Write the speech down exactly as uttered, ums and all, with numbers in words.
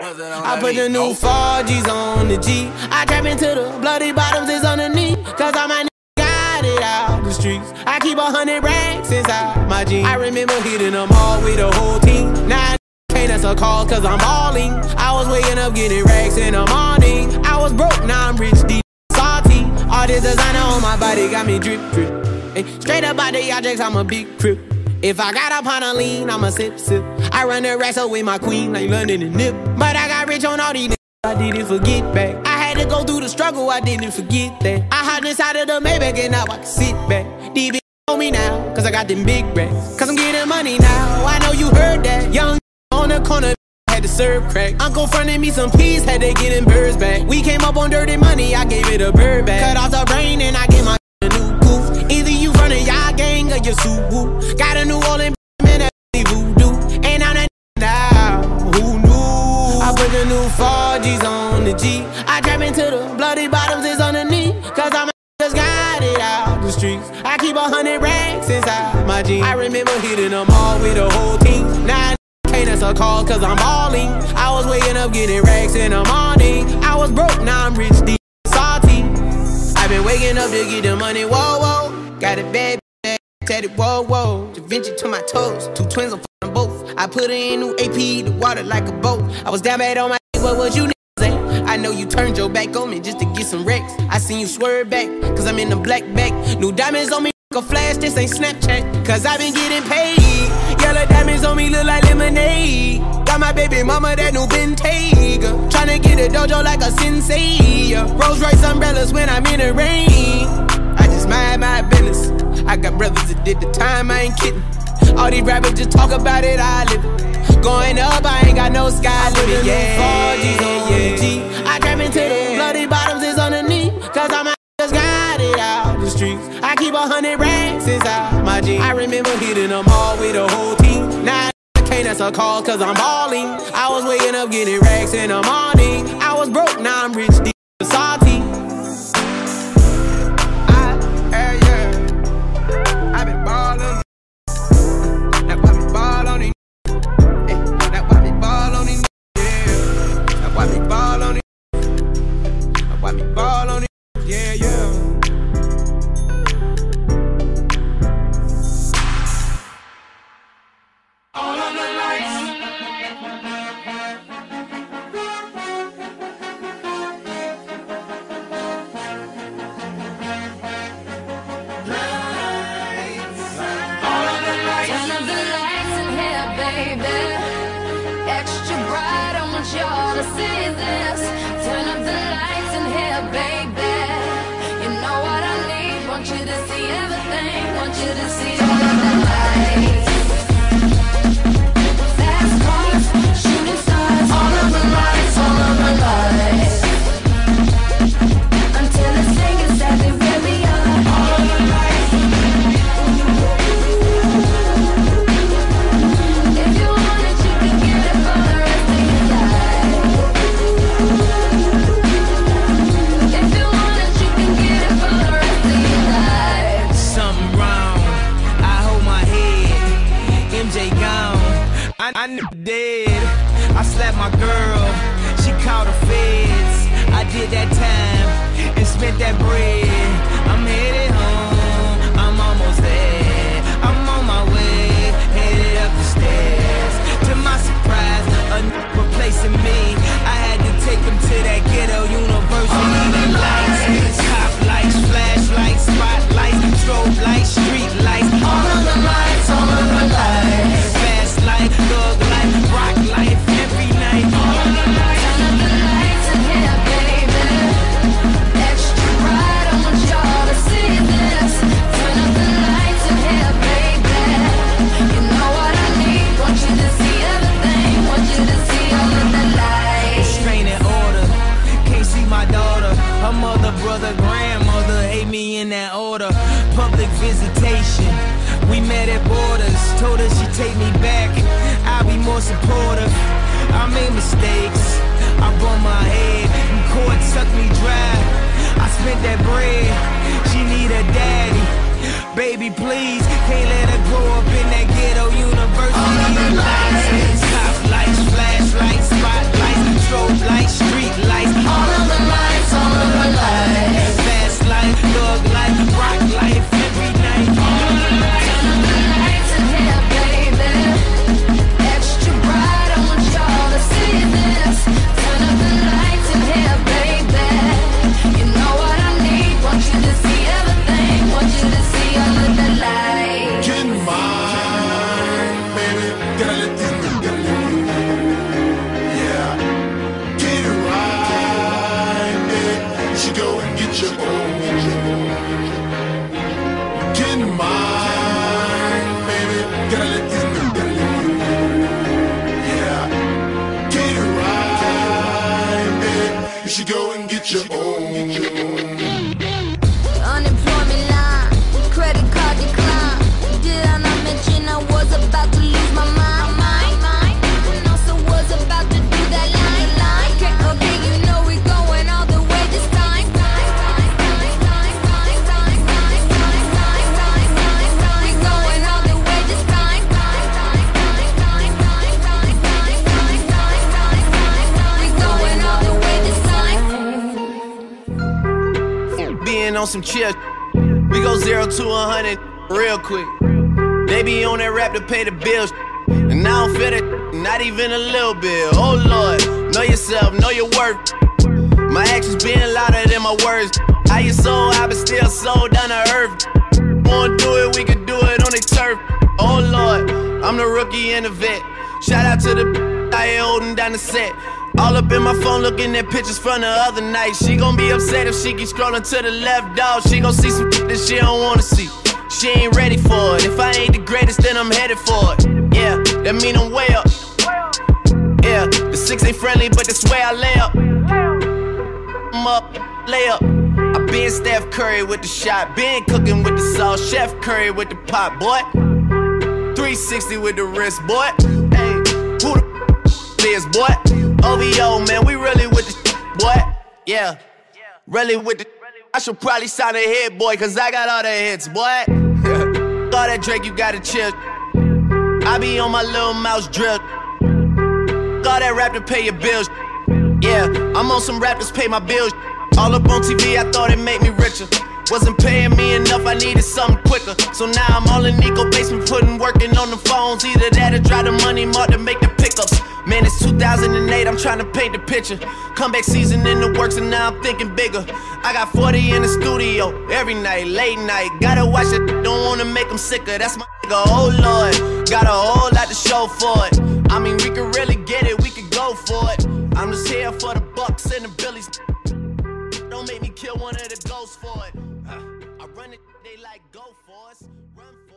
I put the new four G's on the G. I trap into the bloody bottoms is underneath. Cause all my niggas got it out the streets. I keep a hundred racks inside my jeans. I remember hitting them all with the whole team. Now I can't answer calls cause I'm balling. I was waking up getting racks in the morning. I was broke, now I'm rich, deep, salty. All this designer on my body got me drip, drip. Hey, straight up out the objects, I'm a big crip. If I got up on a lean, I'ma sip, sip. I run the racks up with my queen like London and Nip. But I got rich on all these niggas, I didn't forget back. I had to go through the struggle, I didn't forget that. I hopped inside of the Maybach and now I can sit back. These bitches on me now, cause I got them big racks. Cause I'm getting money now, I know you heard that. Young on the corner, had to serve crack. Uncle fronted me some peas, had to get them birds back. We came up on dirty money, I gave it a bird back. Cut off the brain and I gave my a new goof. Either you running y'all gang or your suit. Got a New Orleans man that voodoo. And I'm that now, who knew? I put the new four G's on the G. I trap into the bloody bottoms is underneath. Cause I'm just got it out the streets. I keep a hundred racks inside my jeans. I remember hitting them all with the whole team. Now I can't answer calls cause I'm balling. I was waking up getting racks in the morning. I was broke, now I'm rich, deep, salty. I've been waking up to get the money, whoa, whoa. Got it bad, bad, tatted, whoa, whoa. Da Vinci to my toes, two twins, I'm f***ing both. I put her in new A P, the water like a boat. I was down bad on my what was you niggas say? I know you turned your back on me just to get some wrecks. I seen you swerve back, cause I'm in the black back. New diamonds on me, a flash, this ain't Snapchat. Cause I been getting paid. Yellow diamonds on me look like lemonade. Got my baby mama that new Bentayga. Tryna get a dojo like a sensei. Rolls Royce umbrellas when I'm in the rain. I just mind my business. I got brothers that did the time, I ain't kidding. All these rappers just talk about it, I live it. Going up, I ain't got no sky limit. Yeah, four G's on the G. I trap into the bloody bottoms is underneath. Cause all my just got it out the streets. I keep a hundred racks inside my jeans. I remember hitting them all with the whole team. Now I can't answer calls cause I'm balling. I was waking up getting racks in the morning. I was broke, now I'm rich, deep, salty. I, uh, yeah, I been ballin'. That's why we ball on these. That's why we ball on these. Yeah, that's why we ball on these. That's why we ball on these. Yeah, yeah. All of the lights. Lights. All of the lights. Turn up the lights in here, baby. Extra bright, I want y'all to see this. Turn up the lights in here, baby. You know what I need. Want you to see everything. Want you to see all of the lights. Fast cars, shooting stars. All of the lights, all of the lights. Until the singers say they really are. All of the lights. If you want it, you can get it for the rest of your life. If you want it, you can get it for the rest of your life. Something wrong, I hold my head. M J gone, I, I knew dead. I slapped my girl, she called the feds. I did that time and spent that bread. I'm headed home, I'm almost there. I'm on my way, headed up the stairs. To my surprise, a n replacing me. I had to take him to that ghetto university. The lights, top lights, flashlights, spotlights, strobe lights, street lights. All of the lights, all of the lights. Fast life, thug life, rock life, every night. All of the lights. Turn up the lights in here, baby. Extra bright, I want y'all to see this. Turn up the lights in here, baby. You know what I need. Want you to see everything. Want you to see all of the lights. Restraining order, can't see my daughter. Her mother, brother, grandmother hate me in that order. Public visitation, we met at borders. Told her she'd take me back, I'll be more supportive. I made mistakes, I bumped my head, and court sucked me dry. I spent that bread, she need a daddy. Baby, please, can't let her grow up in that ghetto university. All of the lights, top lights, flashlights, spotlights, get your own. Unemployment line, credit card decline. Did I not mention I was about to lose my mind? Mind, mind. And also was about to do that line, line. Okay, okay, you know we're going all the way this time. On some chill, we go zero to a hundred real quick. They be on that rap to pay the bills, and I don't feel it, not even a little bit. Oh Lord, know yourself, know your worth. My actions being louder than my words. How you so high but still so down to earth? Wanna do it, we could do it on the turf. Oh Lord, I'm the rookie and the vet. Shout out to the I ain't holding down the set. All up in my phone looking at pictures from the other night. She gon' be upset if she keep scrolling to the left, dog. She gon' see some shit that she don't wanna see. She ain't ready for it. If I ain't the greatest, then I'm headed for it. Yeah, that mean I'm way up. Yeah, the six ain't friendly, but that's where I lay up. I'm up, lay up. I been Steph Curry with the shot, been cooking with the sauce, Chef Curry with the pot, boy. three sixty with the wrist, boy. Hey, who the is, boy? O V O, man, we really with the boy. Yeah, really with the. I should probably sign a hit, boy, cause I got all the hits, boy. All that Drake, you gotta chill. I be on my little mouse drill. All that rap to pay your bills. Yeah, I'm on some rappers pay my bills. All up on T V, I thought it made me richer. Wasn't paying me enough, I needed something quicker. So now I'm all in Nico basement, putting working on the phones. Either that or drive the money mark to make the pickups. Man, it's two thousand eight, I'm trying to paint the picture. Comeback season in the works and now I'm thinking bigger. I got forty in the studio, every night, late night. Gotta watch it, don't wanna make them sicker. That's my nigga, oh Lord. Got a whole lot to show for it. I mean, we could really get it, we could go for it. I'm just here for the bucks and the billies. Don't make me kill one of the ghosts for it. I run it, they like go for us. Run for